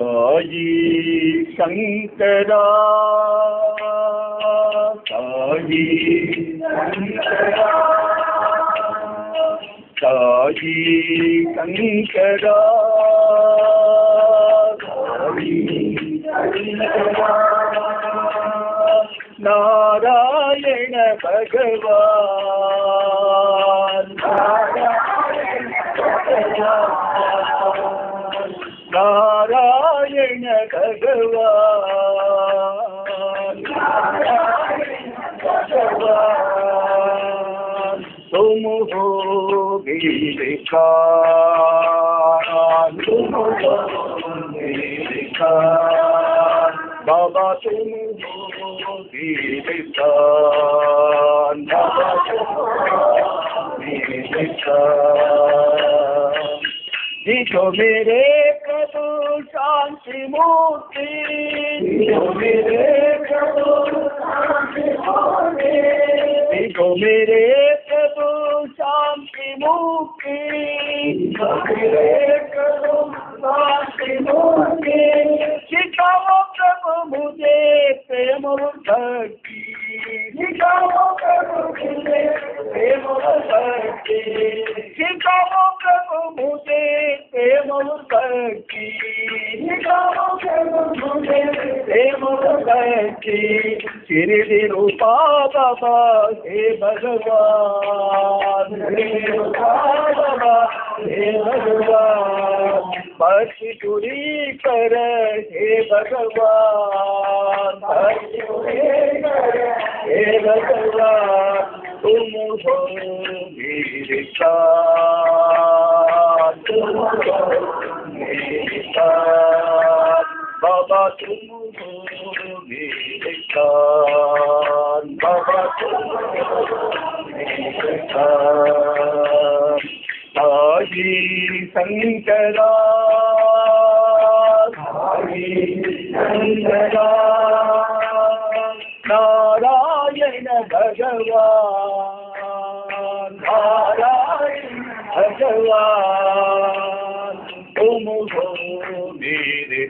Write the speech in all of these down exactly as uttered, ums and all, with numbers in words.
साई शंकरा साई शंकरा साई शंकरा साई शंकरा नारायण भगवान नारायण भगवान नारायण भगवान भगवान तुम हो मेरे कान तुम हो मेरे कान बाबा तुम हो मेरे कान बाबा तुम हो मेरे कान जो मेरे प्रभु शांति मूर्ति जो मेरे प्रभु शांति मूर्ति जो मेरे प्रभु शांति मूर्ति जो मेरे प्रभु शांति मूर्ति सिखाओ प्रभु मुझे प्रेम भक्ति सिखाओ प्रभु मुझे प्रेम भक्ति सिखाओ प्रभु मुझे प्रेम भक्ति सिखाओ प्रभु मुझे प्रेम भक्ति शिरडी रूपा बाबा हे भगवान शिरडी रूपा बाबा हे भगवान भक्ति पूरी कर हे भगवान भक्ति पूरी कर हे भगवान तुम हो मेरे कान तुम हो मेरे कान बाबा तुम हो मेरे कान बाबा तुम हो मेरे कान साई शंकरा साई शंकरा नारायण भगवान नारायण भगवान तुम हो मेरे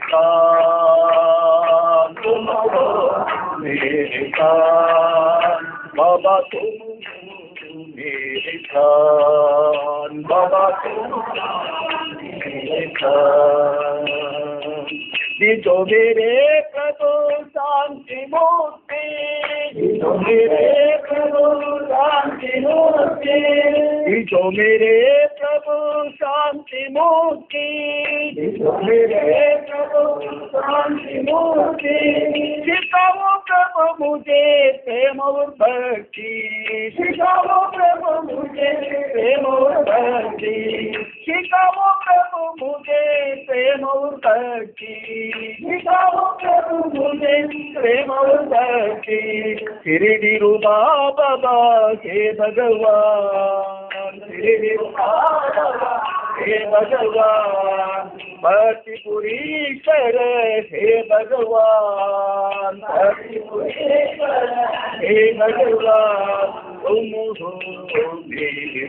कान तुम हो मेरे कान बाबा तुम हो मेरे कान बाबा तुम हो मेरे कान जो मेरे प्रभु शांति मूर्ति जो मेरे प्रभु शांति मूर्ति जो मेरे प्रभु शांति मूर्ति जो मेरे प्रभु शांति मूर्ति सिखाओ प्रभु मुझे प्रेम और भक्ति सिखाओ प्रभु मुझे प्रेम और भक्ति सिखाओ प्रभु मुझे प्रेम और भक्ति सिखाओ प्रभु मुझे प्रेम और भक्ति शिरडी रूपा बाबा हे भगवान शिरडी रूपा बाबा हे भगवान भक्ति पूरी कर हे भगवान भक्ति पूरी कर हे भगवान तुम हो मेरे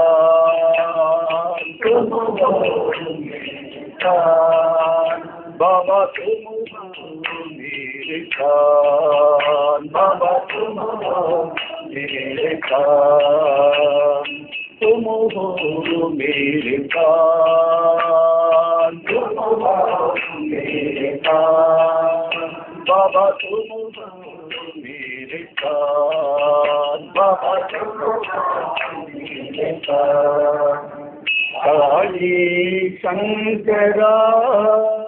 कान तुम हो मेरे कान बाबा तुम हो मेरे कान बाबा तुम हो मेरे कान तुम हो मेरे कान तुम हो मेरे कान बाबा तुम हो मेरे कान बाबा तुम हो मेरे कान साई शंकरा